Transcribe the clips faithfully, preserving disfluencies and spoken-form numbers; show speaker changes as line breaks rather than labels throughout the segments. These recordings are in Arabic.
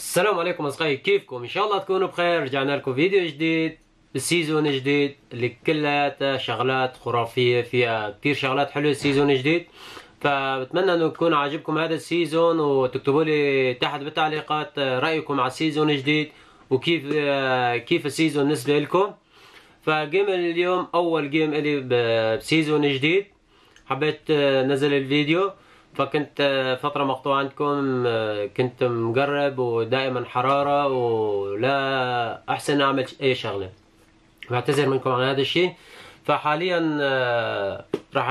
السلام عليكم اصدقائي، كيفكم؟ ان شاء الله تكونوا بخير. رجعنا لكم فيديو جديد بسيزون جديد اللي كلها شغلات خرافيه، فيها كثير شغلات حلوه. سيزون جديد، فبتمنى انه يكون عاجبكم هذا السيزون، وتكتبوا لي تحت بالتعليقات رايكم على السيزون الجديد وكيف كيف السيزون بالنسبه لكم. فجيم اليوم اول جيم الي بسيزون جديد، حبيت نزل الفيديو. فكنت فترة مقطوعة عندكم، كنت مقرب ودائما حرارة ولا أحسن أعمل أي شغلة. بعتذر منكم عن هذا الشيء. فحاليا راح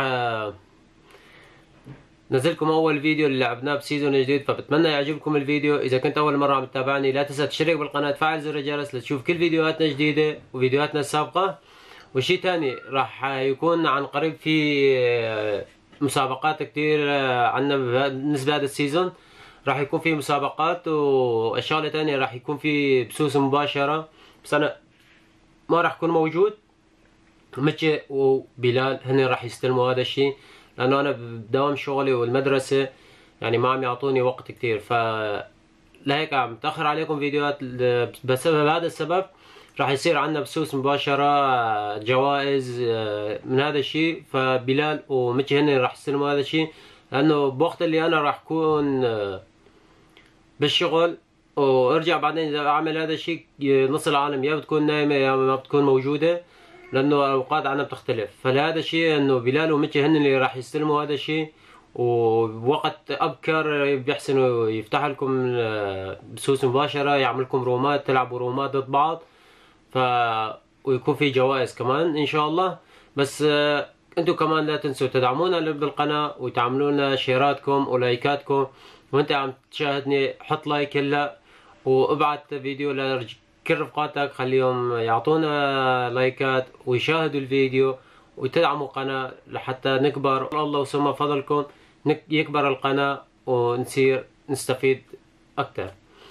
نزلكم أول فيديو اللي لعبناه بسيزون جديد، فبتمنى يعجبكم الفيديو. إذا كنت أول مرة عم تتابعني لا تنسى تشترك بالقناة، تفعل زر الجرس لتشوف كل فيديوهاتنا الجديدة وفيديوهاتنا السابقة. وشي تاني، راح يكون عن قريب في مسابقات كتير عنا بالنسبة لهذا السيزون. راح يكون في مسابقات، والشغلة تانية راح يكون في بثوث مباشرة، بس أنا ما راح أكون موجود. متجي وبلال هن راح يستلموا هذا الشيء، لأنه أنا بدوام شغلي والمدرسة يعني ما عم يعطوني وقت كتير، فلهيك عم تأخر عليكم فيديوهات. بسبب هذا السبب راح يصير عندنا بثوث مباشرة، جوائز من هذا الشيء. فبلال ومتجي هن راح يستلموا هذا الشيء، لأنه بوقت اللي أنا راح أكون بالشغل وارجع بعدين اذا اعمل هذا الشيء، نص العالم يا بتكون نايمه يا ما بتكون موجوده، لانه الاوقات عنا بتختلف. فلهذا الشيء انه بلال ومتجي هن اللي راح يستلموا هذا الشيء، وبوقت ابكر بيحسنوا يفتح لكم بثوث مباشره، يعمل لكم رومات، تلعبوا رومات ضد بعض، ف ويكون في جوائز كمان ان شاء الله. بس انتم كمان لا تنسوا تدعمونا بالقناه وتعملونا شيراتكم ولايكاتكم. وانت عم تشاهدني حط لايك هلا، وابعت فيديو لكل رفقاتك، خليهم يعطونا لايكات ويشاهدوا الفيديو وتدعموا القناة لحتى نكبر. الله وسمى فضلكم يكبر القناة ونصير نستفيد اكثر،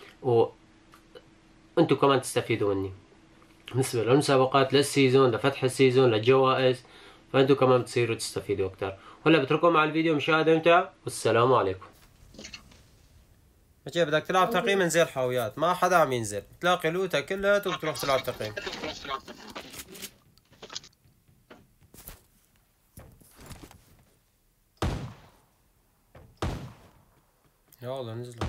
وانتم كمان تستفيدوا مني بالنسبة للمسابقات، للسيزون، لفتح السيزون، للجوائز. فانتم كمان بتصيروا تستفيدوا اكثر. هلا بترككم مع الفيديو، مشاهدة ممتعة والسلام عليكم. ماشي، بدك تلعب تقييم انزل حاويات، ما حدا عم ينزل، بتلاقي لوتا كلها وبتروح تلعب تقييم. يلا نزلوا.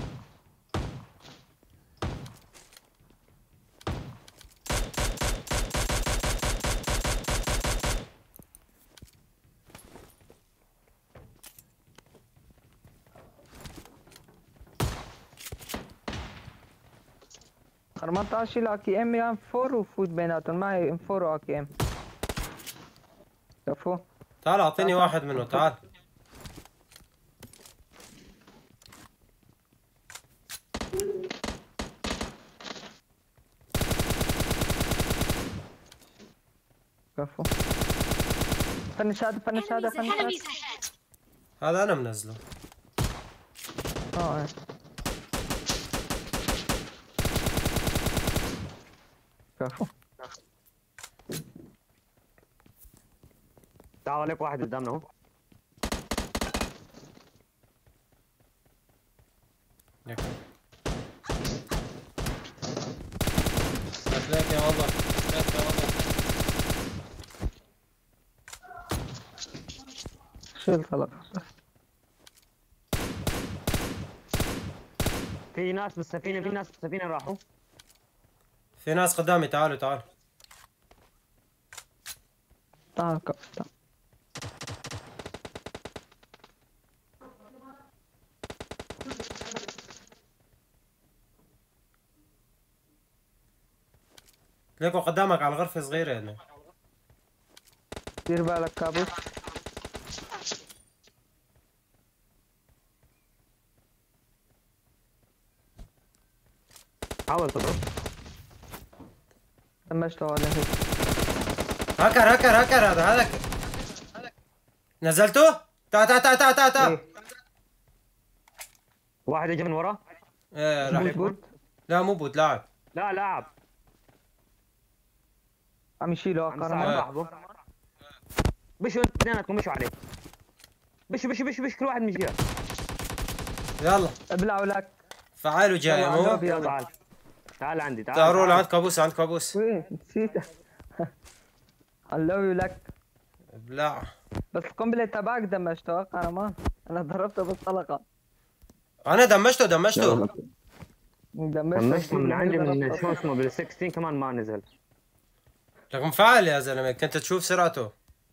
أربعة عشر لا كي ام يا فور وفوت بيناتهم، معي ام فور واكي ام. كفو
تعال اعطيني واحد منه، تعال.
كفو فنش هذا فنش هذا فنش هذا.
هذا انا منزله.
اه كفو.
تعال لك واحد قدامنا اهو.
هتلاقيك يا والله، هتلاقيك يا والله.
شيل خلاص.
في ناس بالسفينة، في ناس بالسفينة راحوا.
في ناس قدامي، تعالوا تعالوا.
تعال كفو تعال.
تلاقوا قدامك على غرفة صغيرة هنا.
دير بالك كابوس.
حاول تضرب.
دمجته على هيك.
هاكر هاكر هاكر، هذا هذا نزلته؟ تعال تعال تعال تعال تعال.
إيه.
واحد اجى من ورا.
ايه راح
بوت
يكون.
بوت.
لا مو بوت، لاعب.
لا لاعب
عم يشيلوا
عم
كرم.
يساعد صاحبه. بشوا انتوا اثنيناتكم، بشوا عليه. بشوا بشوا بشوا بشوا كل واحد من جهة.
يلا
ابلعوا لك.
فعال وجاي
يلا
مو؟
عندك، يلا تعال تعال عندي، تعال
تعالوا
تعال.
عند كابوس، عند كابوس.
وين نسيته. اللوي لك.
ابلع.
بس القنبلة تبعك دمجته انا ما انا ضربته بالطلقة.
انا دمجته دمجته.
دمجته من عندي من شو اسمه بال ستة عشر كمان ما نزل.
لكن فعال يا زلمه، كنت تشوف سرعته.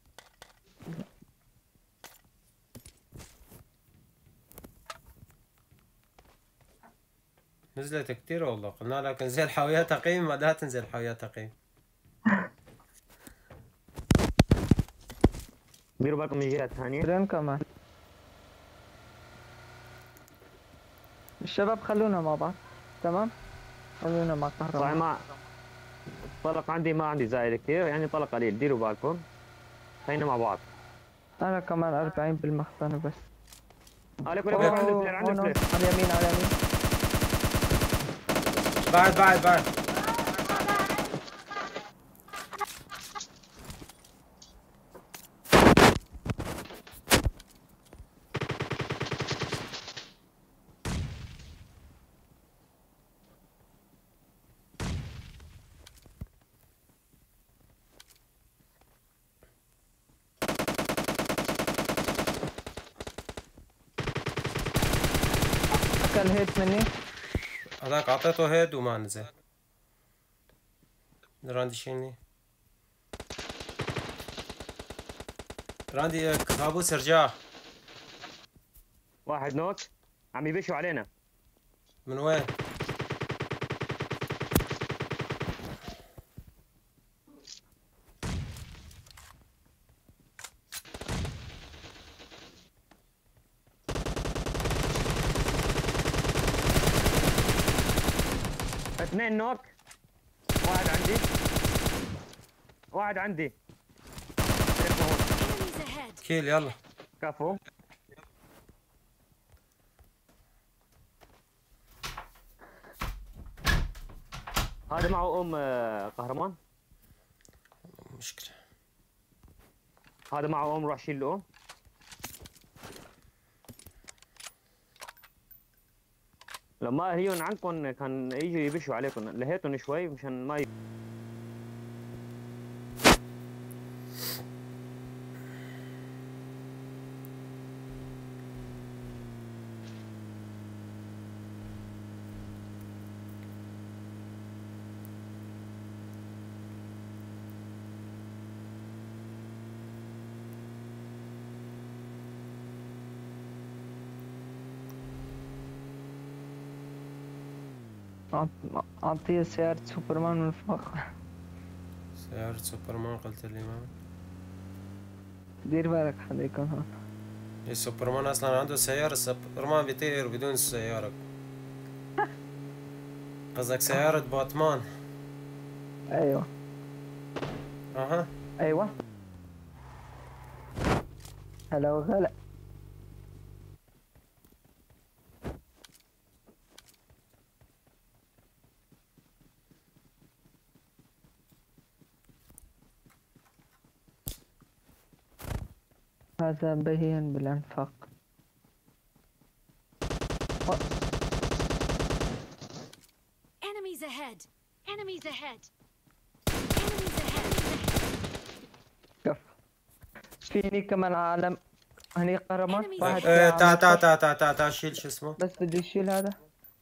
نزلت كتير والله، قلنا لك انزل حاويات تقييم، ما لا تنزل حاويات تقييم.
ديروا بالكم من جهة ثانية.
فين كمان؟ الشباب خلونا مع بعض، تمام؟ خلونا مع
صحيح
كهرباء.
ما طلق عندي، ما عندي زايد كثير يعني، طلق قليل، ديروا بالكم. خلينا مع بعض.
انا كمان أربعين بالمخزن بس.
عليك ولا عندك بلاير، عندك
هون
بلاير.
على اليمين على اليمين.
بعد بعد بعد.
اكل هيت مني.
هذاك اعطيته هيد وما نزل. راندي شيلني. راندي كابوس ارجع.
واحد نوك عم يبشوا علينا.
من وين؟
اثنين نوك. واحد عندي، واحد عندي.
كيل يلا.
كفو. هذا معه ام قهرمان.
مشكلة.
هذا معه ام، روح شيل له ام. لما هيون عنكم كان يجوا يبشوا عليكم، لهيتهم شوي مشان ما ي...
أعطيه سيارة سوبرمان من فوق.
سيارة سوبرمان قلت لي ما.
دير بالك حدا يكون هون.
السوبرمان اصلا عنده سيارة، سوبرمان بيطير بدون سيارة. قصدك سيارة باتمان.
أيوة.
اها.
أيوة. هلا وغلا. هذا بهين بالانفاق.
Enemies ahead. Enemies ahead. Enemies ahead.
كف. فيني كمان عالم هني قرمات واحد.
ايه تا تا تا تا تا تا شيل شو اسمه.
بس بدي اشيل هذا.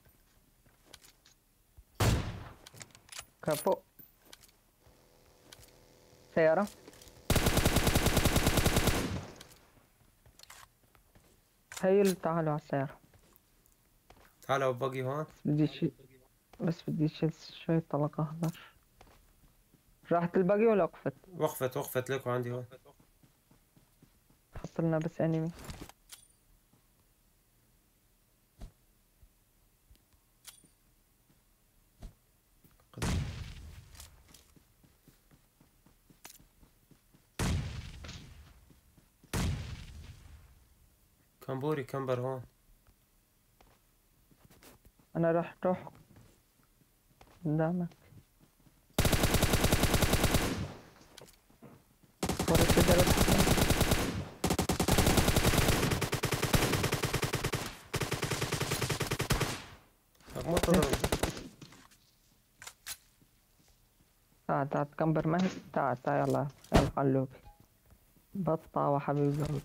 كفو. سيارة. هيل تعالوا على السيارة.
تعالوا بقي هون.
بدي شيل بس بدي شيل شوية طلقة أخضر. راحت الباقي ولا وقفت؟
وقفت وقفت لكم عندي هون.
حط لنا بس انمي.
كمبوري كمبر هون.
انا راح روح قدامك. ورا الشجرة.
انتظر.
تعال تعال تكمبر معي، تعال تعال يلا يلا قلوبي بطة وحبيب قلبي.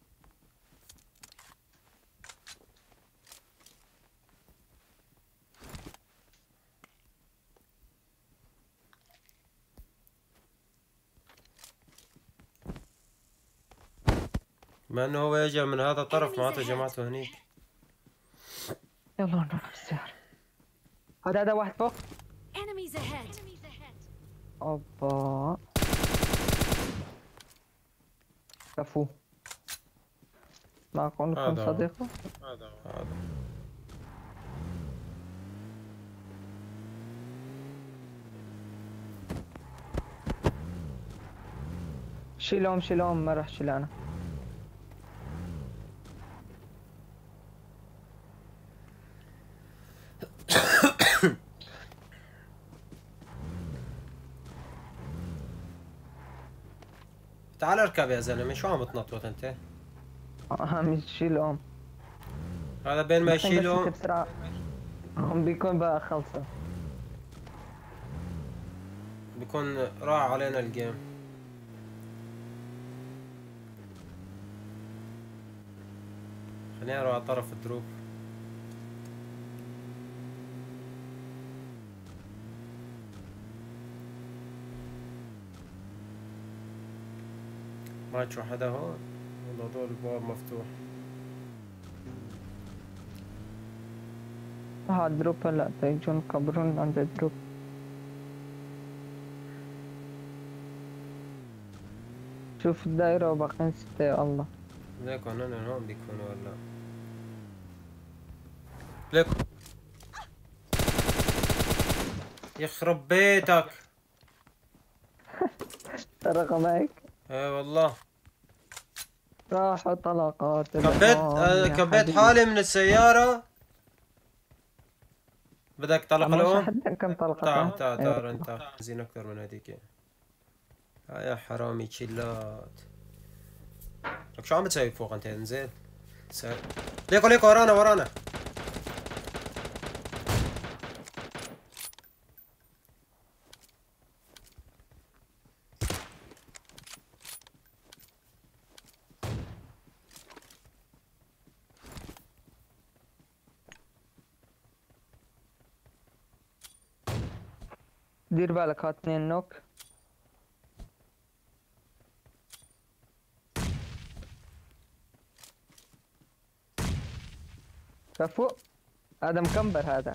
مع انه هو يجي من هذا الطرف معناته جماعته هنيك.
يلا نروح السيارة. هذا هذا واحد فوق.
Enemies ahead. Enemies ahead.
اوبا كفو. ما أكون
هذا هو.
صديقه.
هذا هذا
شيلهم شيلهم ما راح شيل أنا.
تعال اركب يا زلمه، شو عم تنطوط انت؟
عم شيلهم.
هذا بين ما
الحين بس
يشيلهم
أنت بسرعة هم بيكون بقى خلصوا.
بكون راح علينا الجيم. خلينا نروح على طرف الدروب. ما تشوف حدا هون، موضوع الباب مفتوح.
ها دروب هلا تيجون كبرون عند الدروب. شوف الدائرة وباقين ستة يا الله.
ليكو هنن هون بيكونوا ولا ليكو. يخرب بيتك.
رقم هيك
اي والله
راحوا طلقات.
كبيت
الآن
آه
يا
كبيت
حبيبي.
حالي من السيارة. بدك طلق
أما
الأم؟
شحدنا كم طلقة.
تعال تعال تعال
أيوة.
انت زين اكثر من هذيك. ها يا حرامي تشيلات. لك شو عم بتسوي فوق انت؟ انزل سا... ليكو ليكو ورانا ورانا.
دير بالك ها اثنين نوك. كفو. هذا مكمبر هذا.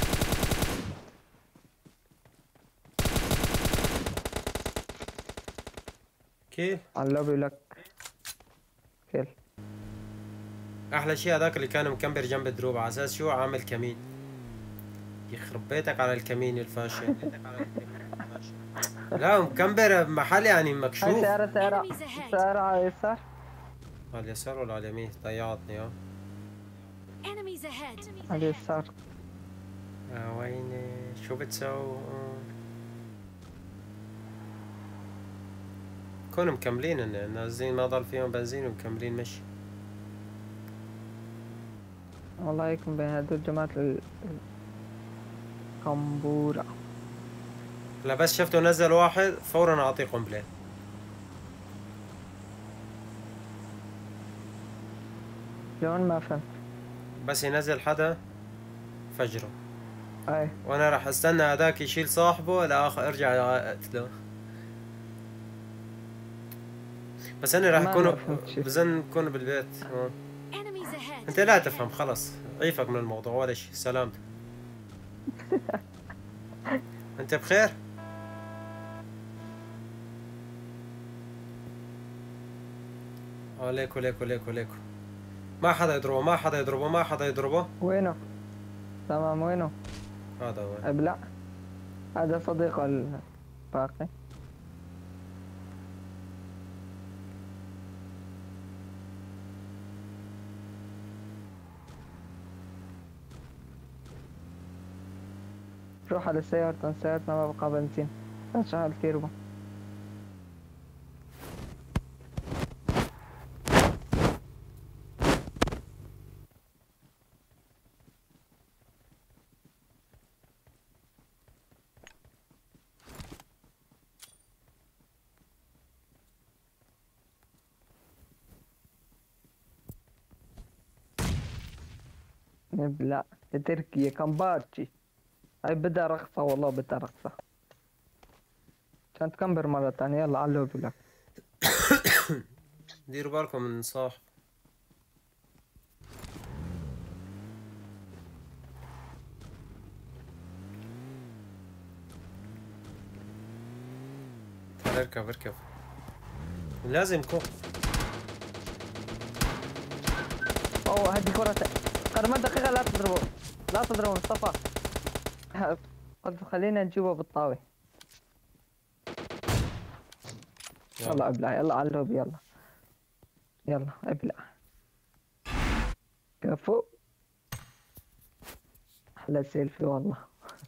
كيف؟
علبي لك كيل.
احلى شيء هذاك اللي كان مكمبر جنب الدروب على اساس شو عامل كمين. يخرب بيتك على الكمين الفاشل. لا مكمبر محل يعني
هاي
مكشوف.
سيارة سيارة
Enemies ahead.
سيارة على اليسار.
على اليسار ولا على اليمين؟ ضيعتني اه.
Enemies ahead.
على اليسار.
آه ويني شو بتسوي؟ كونوا مكملين إن- نازلين ما ضل فيهم بنزين ومكملين مشي.
والله يكون بين هدول جماعة ال- القنبورة.
لا بس شفته نزل واحد فورا اعطيه قنبله.
شلون ما فهمت.
بس ينزل حدا فجره.
اي
وانا راح استنى هذاك يشيل صاحبه لاخر ارجع اقتله. بس انا راح
ما
اكون
فهمت شي.
بزن بكون بالبيت هون.
Enemies ahead.
انت لا تفهم خلص عيفك من الموضوع ولا شيء. سلامتك. انت بخير؟ اه ليكو ليكو ليكو ليكو. ما حدا يضربه ما حدا يضربه ما حدا يضربه.
وينه؟ تمام وينه؟
هذا هو.
ابلع. هذا صديقه الباقي. روح على سيارتنا سيارتنا ما بقى بنزين. شغل تيربو. لا تركيا كمبارتشي. هاي بدها رقصة والله بدها رقصة. عشان تكمبر مرة تانية. يلا على اللوبي لك.
ديروا بالكم من صاح. تعال اركب اركب. لازم كو.
اوه هدي كرة. قرمة دقيقة لا تضربه. لا تضربه مصطفى. قلت خلينا نجيبه بالطاوي. يلا ابلع يلا على اللوبي يلا. يلا ابلع. كفو. احلى سيلفي والله.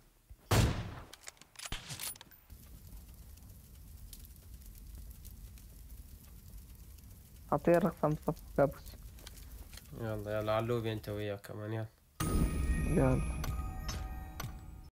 اعطيه رقصة مصطفى كابوس.
يلا يلا على اللوبي انت وياه كمان. يلا
يلا